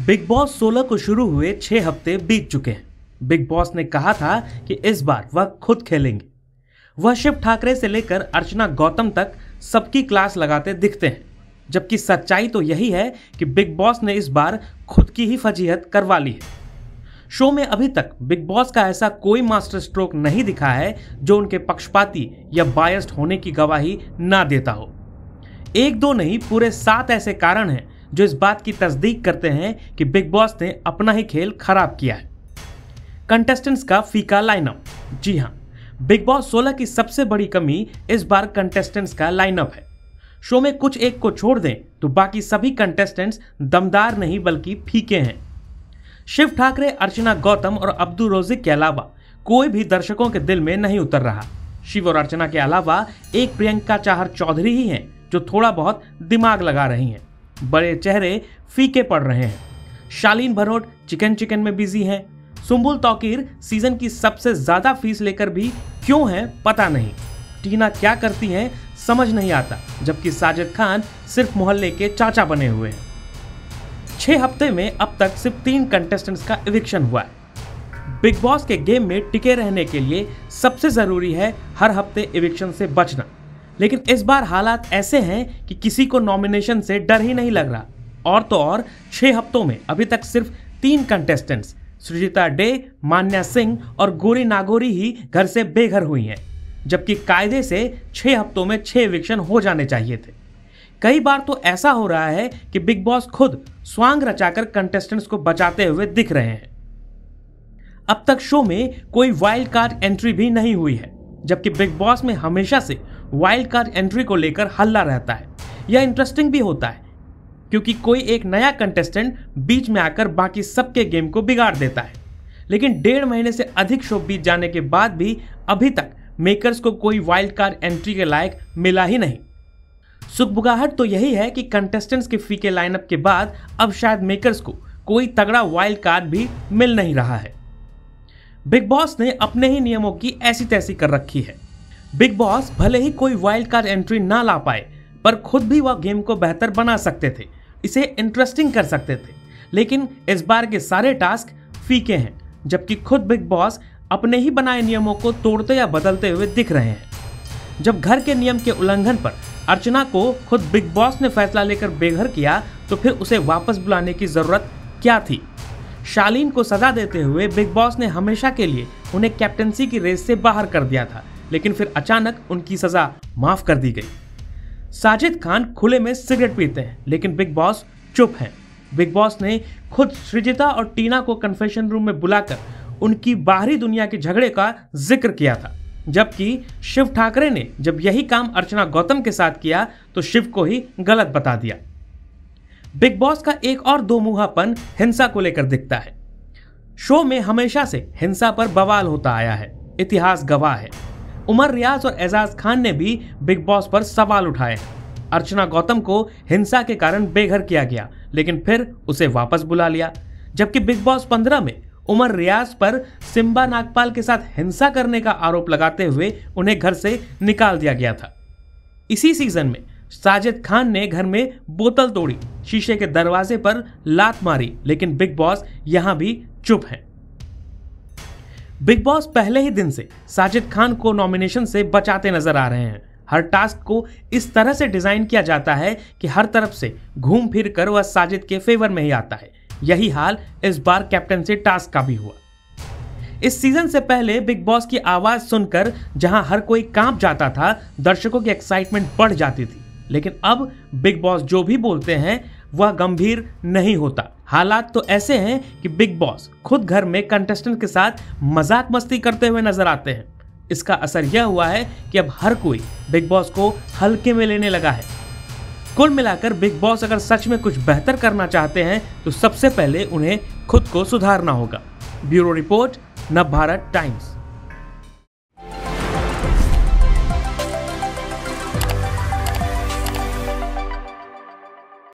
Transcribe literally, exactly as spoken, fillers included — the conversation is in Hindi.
बिग बॉस सोलह को शुरू हुए छह हफ्ते बीत चुके हैं। बिग बॉस ने कहा था कि इस बार वह खुद खेलेंगे। वह शिव ठाकरे से लेकर अर्चना गौतम तक सबकी क्लास लगाते दिखते हैं, जबकि सच्चाई तो यही है कि बिग बॉस ने इस बार खुद की ही फजीहत करवा ली है। शो में अभी तक बिग बॉस का ऐसा कोई मास्टर स्ट्रोक नहीं दिखा है जो उनके पक्षपाती या बायस्ड होने की गवाही ना देता हो। एक दो नहीं, पूरे सात ऐसे कारण हैं जो इस बात की तस्दीक करते हैं कि बिग बॉस ने अपना ही खेल खराब किया है। कंटेस्टेंट्स का फीका लाइनअप। जी हां, बिग बॉस सोलह की सबसे बड़ी कमी इस बार कंटेस्टेंट्स का लाइनअप है। शो में कुछ एक को छोड़ दें तो बाकी सभी कंटेस्टेंट्स दमदार नहीं बल्कि फीके हैं। शिव ठाकरे, अर्चना गौतम और अब्दू रोजिक के अलावा कोई भी दर्शकों के दिल में नहीं उतर रहा। शिव और अर्चना के अलावा एक प्रियंका चाहर चौधरी ही हैं जो थोड़ा बहुत दिमाग लगा रही हैं। बड़े चेहरे फीके पड़ रहे हैं। शालीन भनोट चिकन चिकन में बिजी हैं। सुंबुल तौकीर सीजन की सबसे ज्यादा फीस लेकर भी क्यों है पता नहीं। टीना क्या करती हैं समझ नहीं आता, जबकि साजिद खान सिर्फ मोहल्ले के चाचा बने हुए हैं। छह हफ्ते में अब तक सिर्फ तीन कंटेस्टेंट्स का इविक्शन हुआ है। बिग बॉस के गेम में टिके रहने के लिए सबसे जरूरी है हर हफ्ते इविक्शन से बचना, लेकिन इस बार हालात ऐसे हैं कि किसी को नॉमिनेशन से डर ही नहीं लग रहा। और तो और छह हफ्तों में अभी तक सिर्फ तीन कंटेस्टेंट्स सृजिता डे, मान्या सिंह और गोरी नागोरी ही घर से बेघर हुई हैं, जबकि कायदे से छह हफ्तों में छह इविक्शन हो जाने चाहिए थे। कई बार तो ऐसा हो रहा है कि बिग बॉस खुद स्वांग रचाकर कंटेस्टेंट्स को बचाते हुए दिख रहे हैं। अब तक शो में कोई वाइल्ड कार्ड एंट्री भी नहीं हुई है, जबकि बिग बॉस में हमेशा से वाइल्ड कार्ड एंट्री को लेकर हल्ला रहता है। यह इंटरेस्टिंग भी होता है क्योंकि कोई एक नया कंटेस्टेंट बीच में आकर बाकी सबके गेम को बिगाड़ देता है। लेकिन डेढ़ महीने से अधिक शो बीत जाने के बाद भी अभी तक मेकर्स को कोई वाइल्ड कार्ड एंट्री के लायक मिला ही नहीं। सुखबुगाहट तो यही है कि कंटेस्टेंट्स के फीके लाइनअप के बाद अब शायद मेकर्स को कोई तगड़ा वाइल्ड कार्ड भी मिल नहीं रहा है। बिग बॉस ने अपने ही नियमों की ऐसी तैसी कर रखी है। बिग बॉस भले ही कोई वाइल्ड कार्ड एंट्री ना ला पाए, पर खुद भी वह गेम को बेहतर बना सकते थे, इसे इंटरेस्टिंग कर सकते थे। लेकिन इस बार के सारे टास्क फीके हैं, जबकि खुद बिग बॉस अपने ही बनाए नियमों को तोड़ते या बदलते हुए दिख रहे हैं। जब घर के नियम के उल्लंघन पर अर्चना को खुद बिग बॉस ने फैसला लेकर बेघर किया, तो फिर उसे वापस बुलाने की जरूरत क्या थी। शालीन को सजा देते हुए बिग बॉस ने हमेशा के लिए उन्हें कैप्टनसी की रेस से बाहर कर दिया था, लेकिन फिर अचानक उनकी सजा माफ कर दी गई। साजिद खान खुले में सिगरेट पीते हैं, लेकिन बिग बॉस चुप हैं। बिग बॉस ने खुद सृजिता और टीना को कन्फेशन रूम में बुलाकर उनकी बाहरी दुनिया के झगड़े का जिक्र किया था, जबकि शिव ठाकरे ने जब यही काम अर्चना गौतम के साथ किया तो शिव को ही गलत बता दिया। बिग बॉस का एक और दो मुहापन हिंसा को लेकर दिखता है। शो में हमेशा से हिंसा पर बवाल होता आया है, इतिहास गवाह है। उमर रियाज और एजाज खान ने भी बिग बॉस पर सवाल उठाए हैं। अर्चना गौतम को हिंसा के कारण बेघर किया गया, लेकिन फिर उसे वापस बुला लिया, जबकि बिग बॉस पंद्रह में उमर रियाज पर सिम्बा नागपाल के साथ हिंसा करने का आरोप लगाते हुए उन्हें घर से निकाल दिया गया था। इसी सीजन में साजिद खान ने घर में बोतल तोड़ी, शीशे के दरवाजे पर लात मारी, लेकिन बिग बॉस यहां भी चुप है। बिग बॉस पहले ही दिन से साजिद खान को नॉमिनेशन से बचाते नजर आ रहे हैं। हर टास्क को इस तरह से डिजाइन किया जाता है कि हर तरफ से घूम फिर कर वह साजिद के फेवर में ही आता है। यही हाल इस बार कैप्टनसी टास्क का भी हुआ। इस सीजन से पहले बिग बॉस की आवाज सुनकर जहां हर कोई कांप जाता था, दर्शकों की एक्साइटमेंट बढ़ जाती थी, लेकिन अब बिग बॉस जो भी बोलते हैं वह गंभीर नहीं होता। हालात तो ऐसे हैं कि बिग बॉस खुद घर में कंटेस्टेंट के साथ मजाक मस्ती करते हुए नजर आते हैं। इसका असर यह हुआ है कि अब हर कोई बिग बॉस को हल्के में लेने लगा है। कुल मिलाकर बिग बॉस अगर सच में कुछ बेहतर करना चाहते हैं तो सबसे पहले उन्हें खुद को सुधारना होगा। Bureau report, Navbharat times.